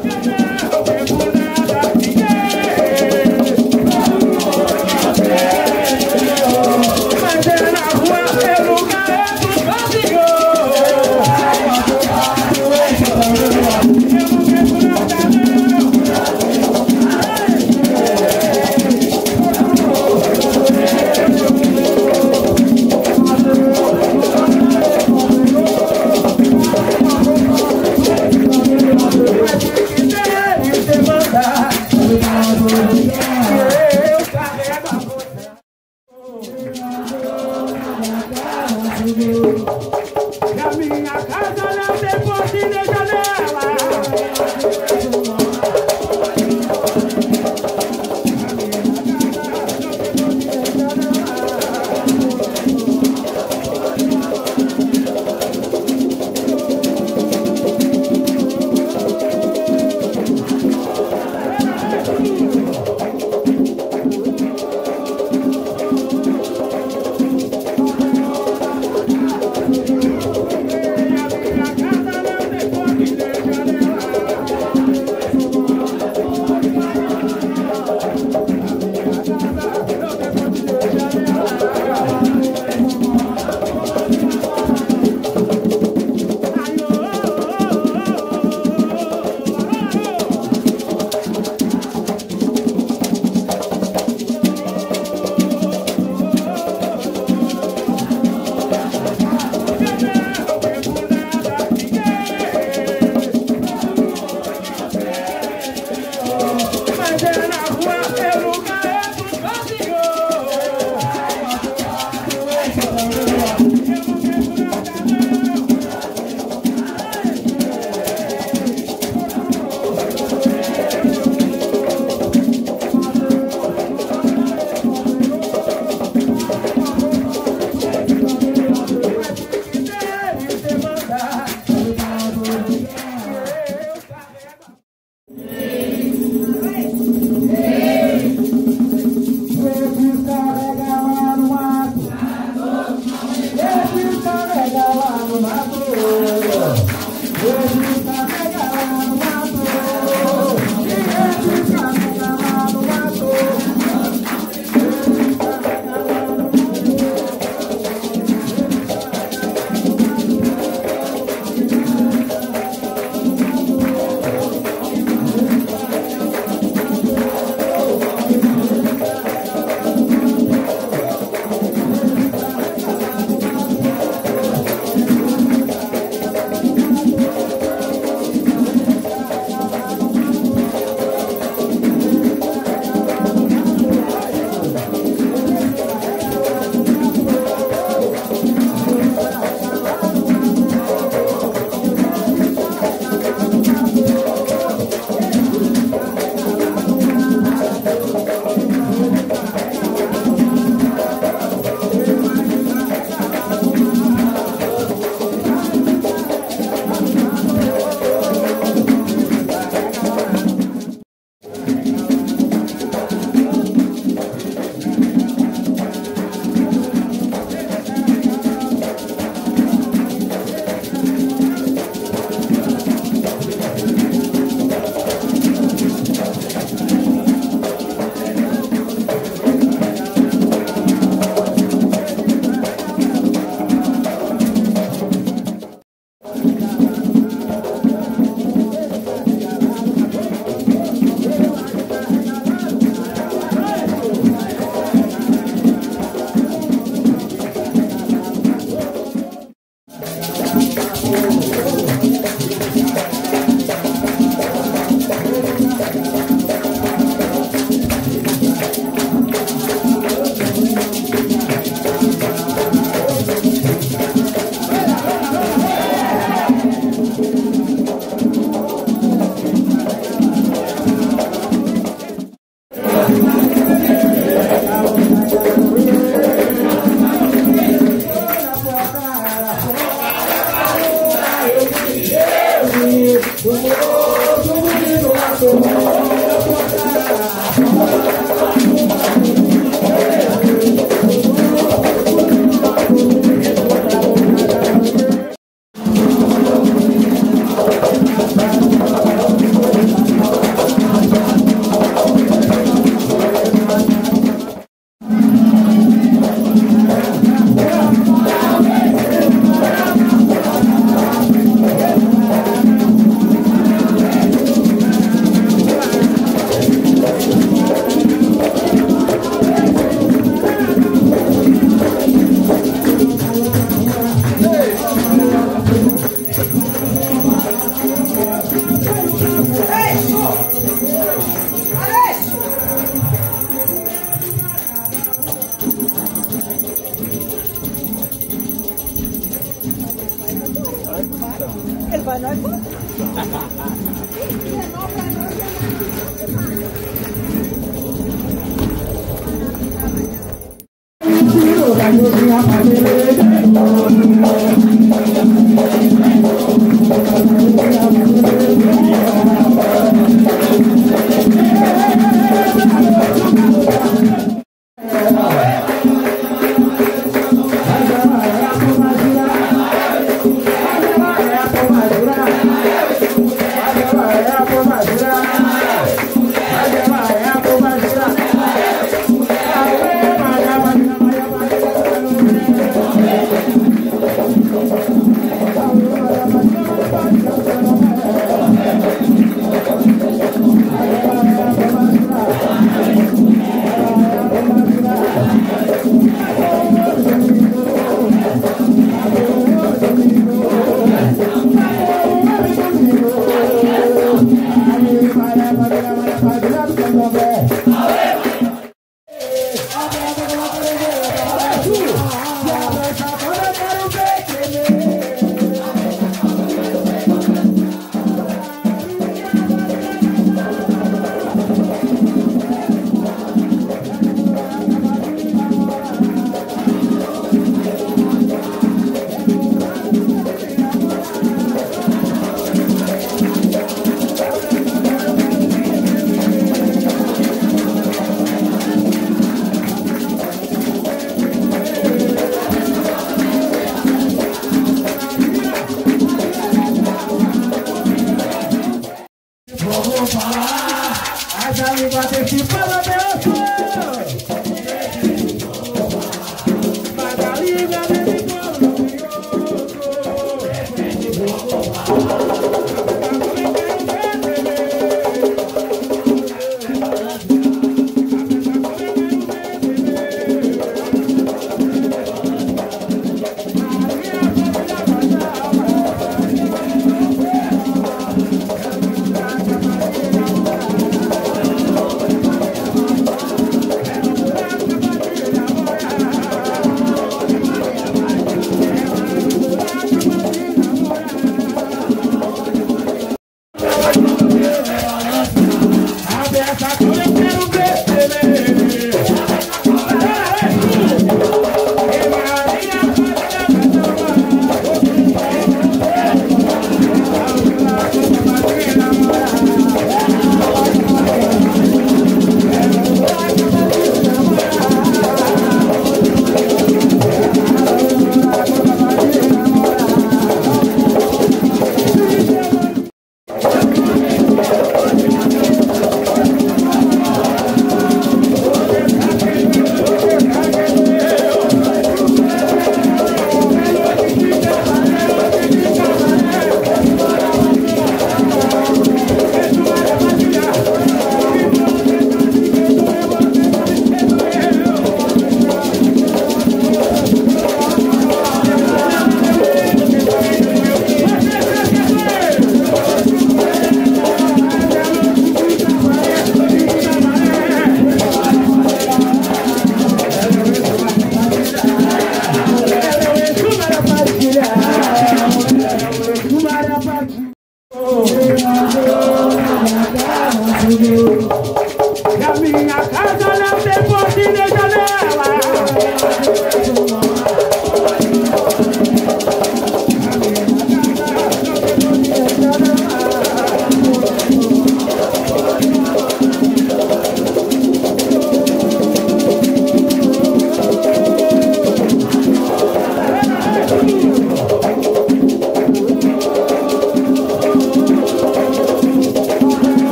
Na minha casa não tem porta nem janela.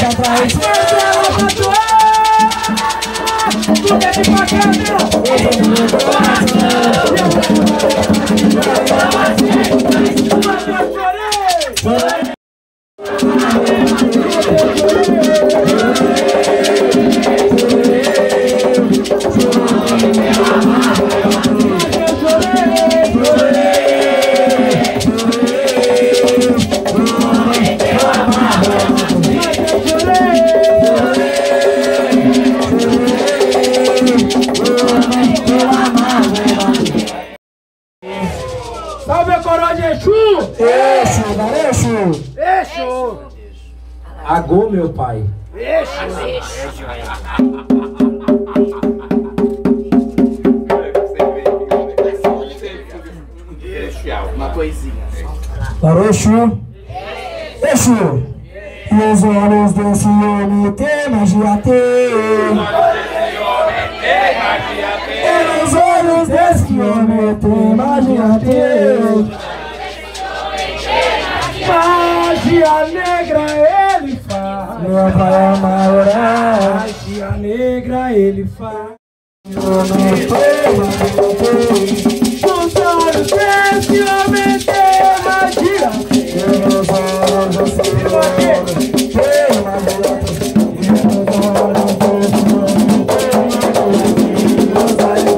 Salve, coroa de Exu! Exu! Agô, meu pai. Uma coisinha. Para Exu. Exu. E os olhos desse homem tem magia tem. E os olhos desse homem tem magia tem. Magia negra ele faz. Meu pai amará. Magia negra ele faz. Homem tem magia tem. Os olhos desse homem tem magia. E os olhos desse homem tem magia tem. E os olhos desse homem tem magia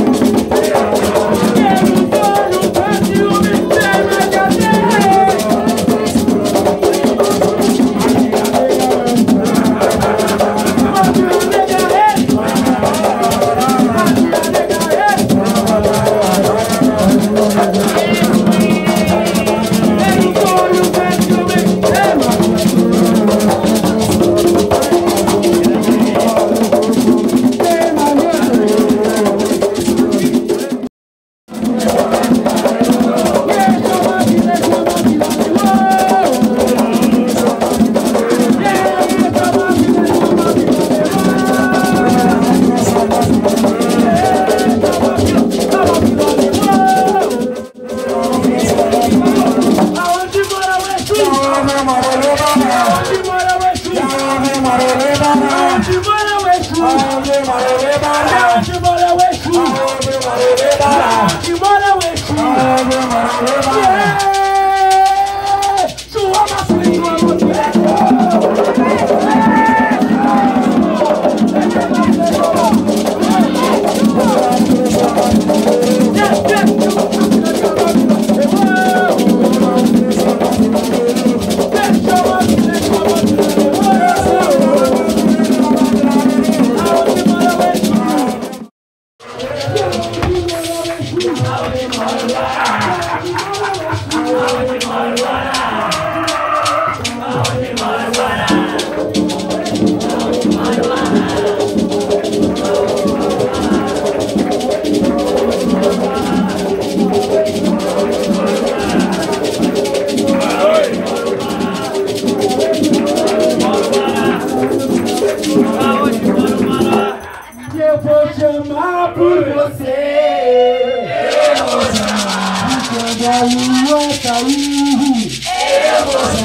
Eu vou chamar por você. Eu vou chamar quando a lua sair. Eu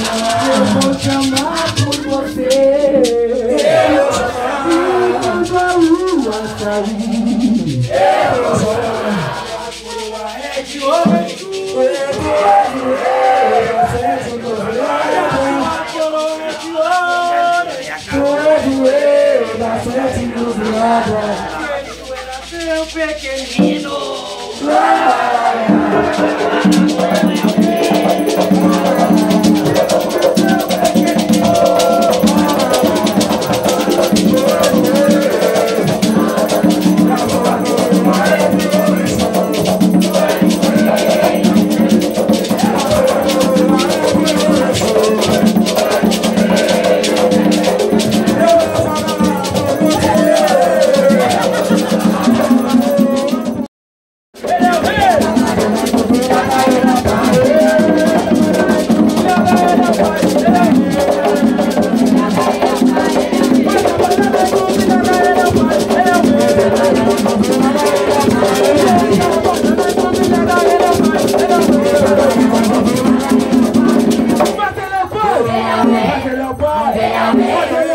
vou chamar por você. Eu vou chamar quando a lua sair. Eu vou chamar. É de hoje. Seu pequenino.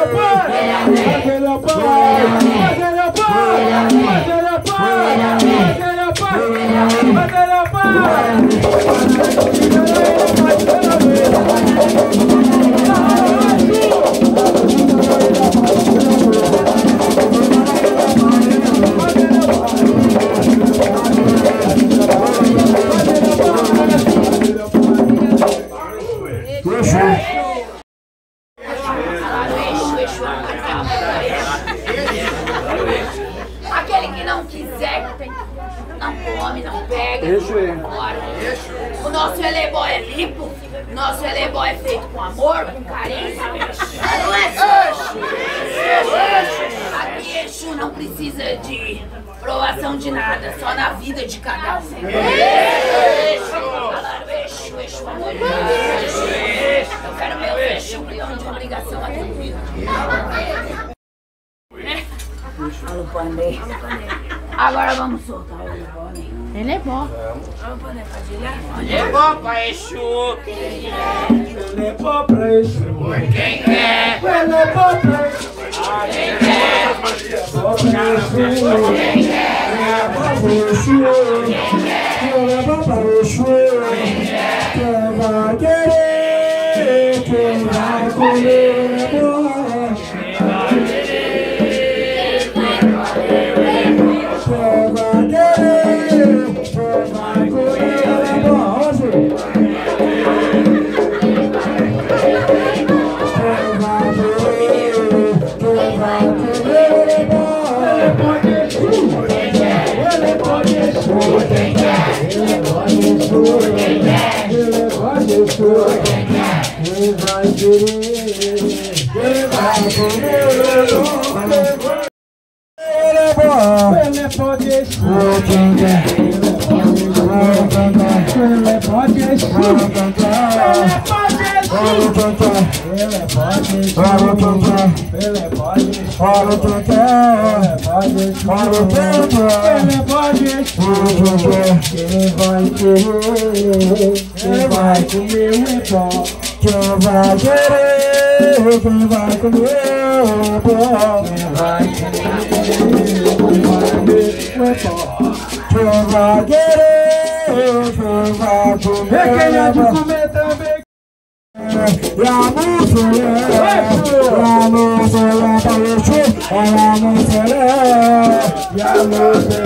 Aquele que não quiser, não come, não pega. O nosso elebó é limpo, o nosso elebó é feito com amor, com carinho. Não é aqui Exu não precisa de provação de nada, só na vida de cada um. Falaram Exu, Exu, amor. Eu quero meu Exu, milhão de obrigação até comigo. Alô, Panê. Agora vamos soltar o elebó, né? Ele é bom. Alô, Panê, Padilha. Elebó pra Exu. Elebó pra Exu. Quem quer? Elebó pra Exu. Quem quer? Elebó pra Exu. Elebó pra Exu. Quem vai querer? Quem vai comer? Quem vai comer o pó? Quem vai querer? Quem vai comer o pó? Quem vai querer? Quem vai comer o pó? Quem vai querer? Quem vai comer? Quem há de comer também? E a música para Exu, a música e a música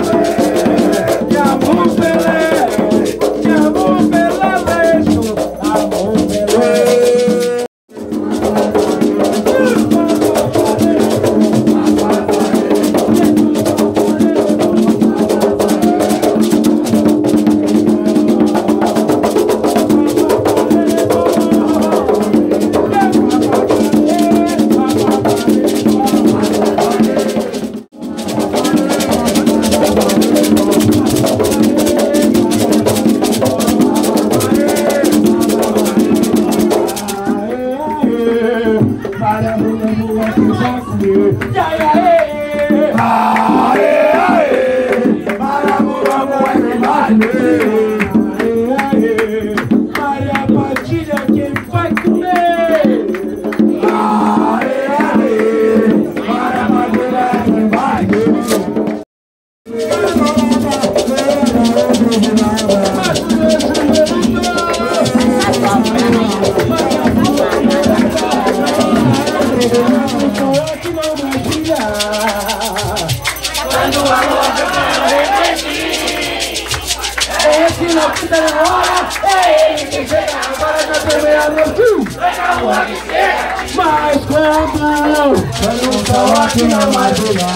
Mas quando eu não tô aqui na madrugada,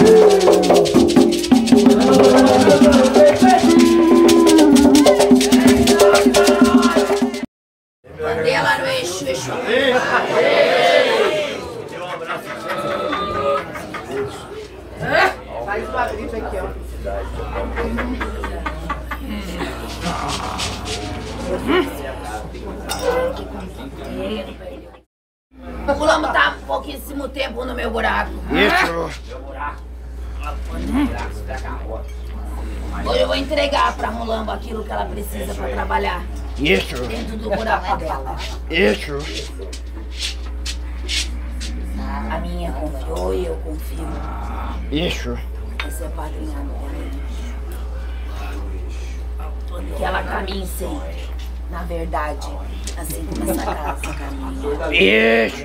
Ela no Exu, Exu. Faz uma gripe aqui, ó. O Mulambo tá pouquíssimo tempo no meu buraco. Hoje eu vou entregar pra Mulambo aquilo que ela precisa pra trabalhar. Dentro do buraco dela. A minha confiou e eu confio. Isso. Você é padrinhado dela. Que ela caminhe sempre. Na verdade, assim como essa casa caminha. Isso.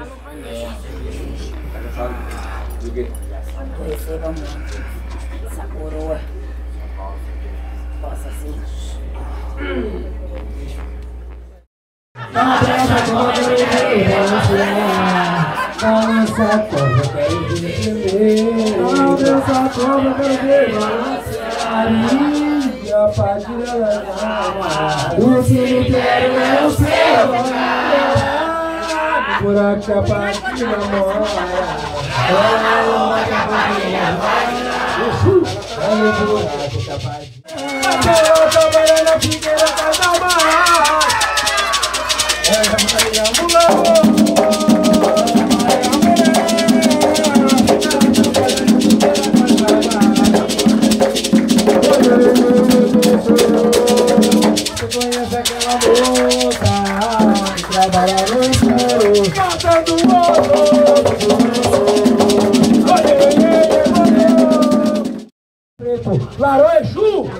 Tu receba muito. Essa coroa possa ser. O cemitério é o céu, por aqui a partida mora. Laroexu!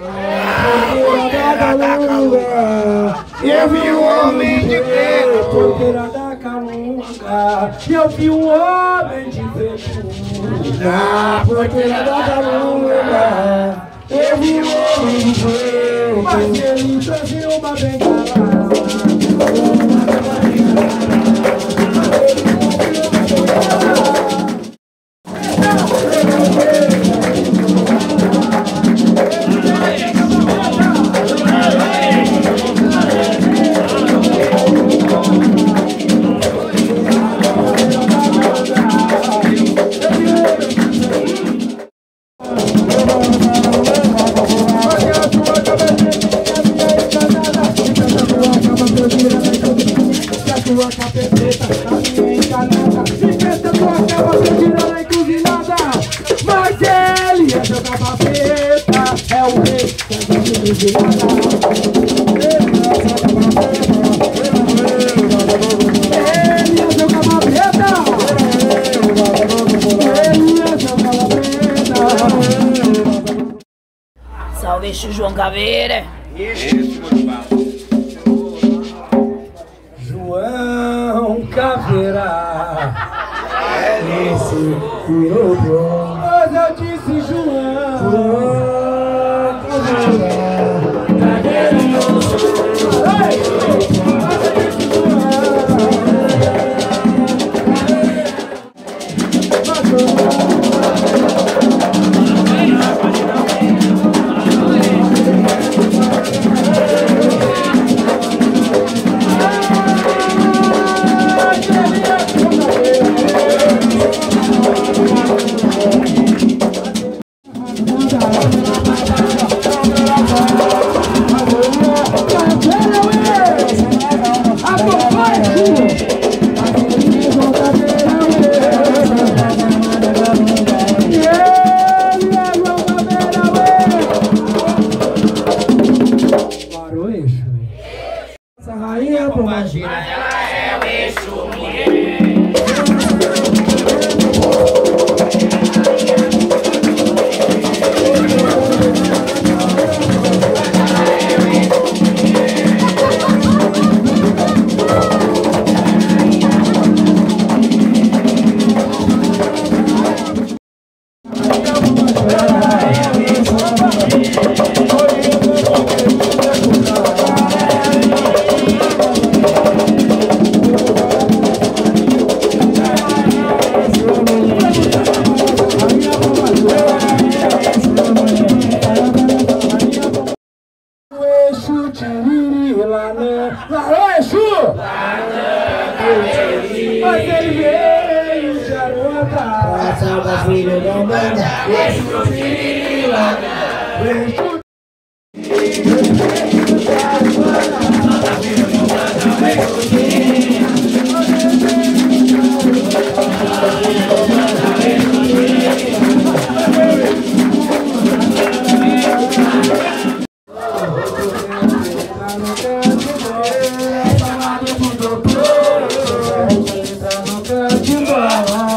Eu vi um homem de preto, Porteira da Calunga. Eu vi um homem de preto na porteira da Calunga. Eu vi um homem de preto, mas ele trouxe uma bengala. Mas ele é jogar papeta, é o rei de ele é jogar papeta, ele é jogar papeta. Salve, Exu João Caveira. isso, mano. João Caveira, esse virou bom. Mas eu disse João Caveira, essa rainha pombagira. Ela é o Exu, mas ele veio de Aruanda. Passava filho da banda. Bye.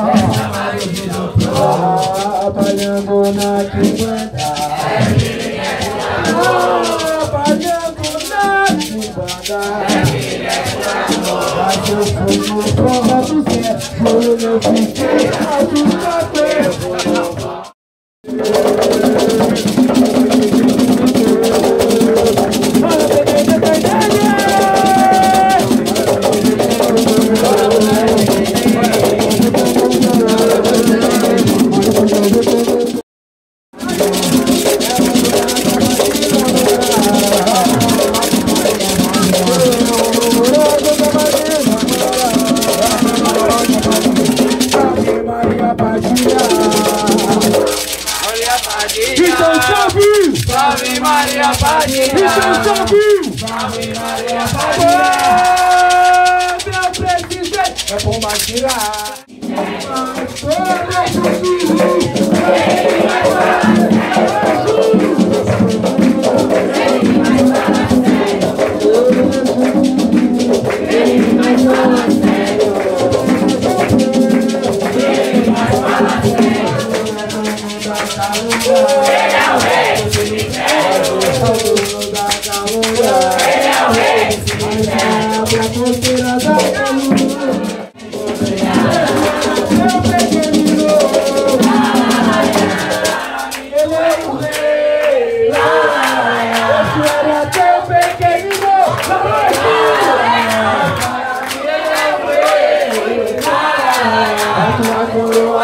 eu fiquei a tua tempo. Salve Maria Padilha! Salve Maria Padilha! Meu presidente! É bom tirar! Coroa